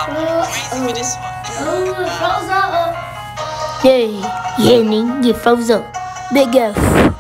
Yeah, nigga, get froze up. Big F.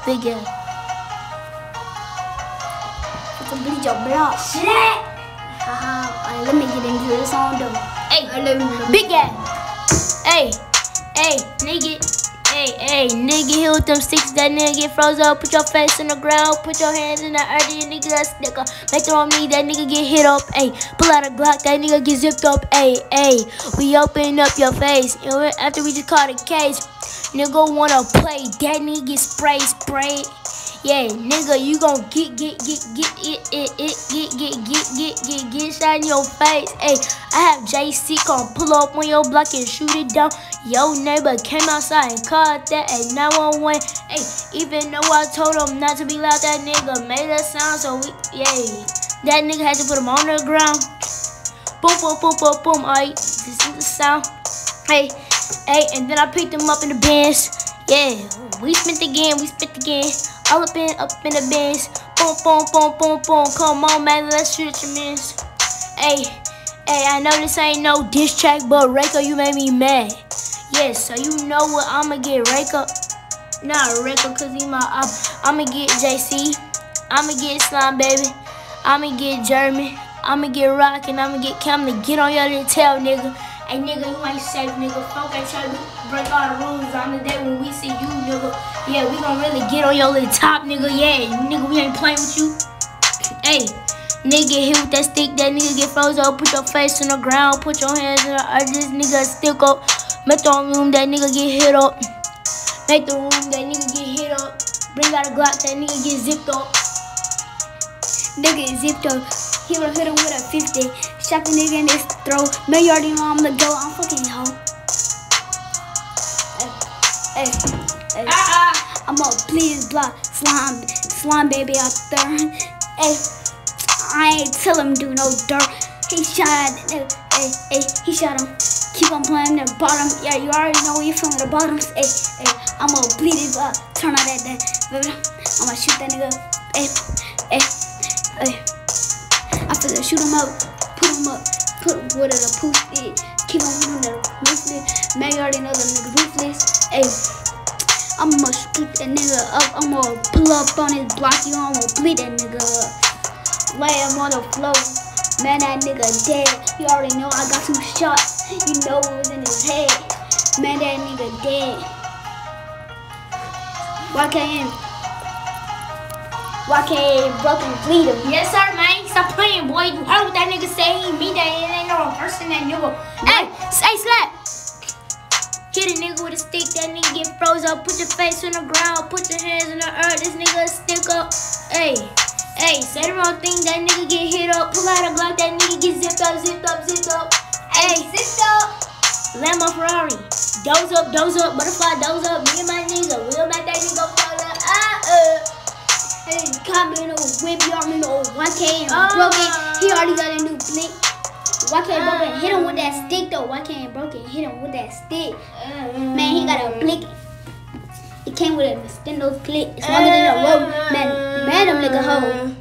Complete your block. Haha, let me get into this song though. Hey, big ass. Hey, nigga. Hey, nigga, hit with them sticks. That nigga get froze up. Put your face in the ground. Put your hands in the earth. That nigga a sticker. Make it on me. That nigga get hit up. Hey, pull out a Glock. That nigga get zipped up. Hey, we open up your face. And after we just caught a case, nigga wanna play. That nigga get sprayed. Yeah, nigga, you gon' get shot in your face. Hey, I have JC gon' pull up on your block and shoot it down. Yo neighbor came outside and called that at 911. Hey, even though I told him not to be loud, that nigga made a sound. So that nigga had to put him on the ground. Boom. Alright, this is the sound. Hey, and then I picked him up in the bench. Yeah, we spent again. All up in the bench. Boom. Come on, man, let's shoot at your mans. Hey, I know this ain't no diss track, but Rayco, you made me mad. Yeah, so you know what I'ma get Rayco. Not Rayco, cause he I'ma get JC. I'ma get Slime, baby. I'ma get Jeremy. I'ma get Rock, and I'ma get Cam to get on your little tail, nigga. Hey, nigga, you ain't safe, nigga. Fuck, ain't trying to break all the rules on the day when we see you, nigga. Yeah, we gon' really get on your little top, nigga. Yeah, nigga, we ain't playing with you. Hey, nigga, hit with that stick. That nigga get froze up. Put your face on the ground. Put your hands in the earth. This nigga stick up. Make the room. That nigga get hit up. Make the room. That nigga get hit up. Bring out a Glock. That nigga get zipped up. Nigga is zipped up. He would've hit him with a 50. Shot the nigga in his throat. Man, you already know I'm the go. I'm fucking hoe. Hey. I'ma please block slime baby out there. Hey, I ain't tell him do no dirt. He shot he shot him. Keep on playing the bottom. Yeah, you already know we from the bottoms. Hey, I'ma bleed his turn out that. I'ma shoot that nigga. Hey. I finna shoot him up, put him with a poof it. Keep on hitting the ruthless. Man, you already know the nigga ruthless. Hey, I'ma shoot that nigga up. I'ma pull up on his block. You I'ma bleed that nigga up. Lay him on the floor. Man, that nigga dead. You already know I got 2 shots. You know it was in his head. Man, that nigga dead. YKM Broken, bleed him. Yes, sir, man. Stop playing, boy. You heard what that nigga say. He mean that. It ain't no person that nigga. Hey, slap. Hit a nigga with a stick. That nigga get froze up. Put your face on the ground. Put your hands in the earth. This nigga stick up. Hey, say the wrong thing. That nigga get hit up. Pull out a Glock. That nigga get zipped up. Hey, zipped up. Lambo Ferrari. Doze up. Butterfly, doze up. Me and my nigga. We'll make that nigga fall up. Hey, comment on whip, you already know YKM Broken. He already got a new blick. YKM Broken hit him with that stick though. YKM Broken hit him with that stick. Man, he got a blick. It came with a Nintendo click. It's longer than a rope. Man, them nigga hoe.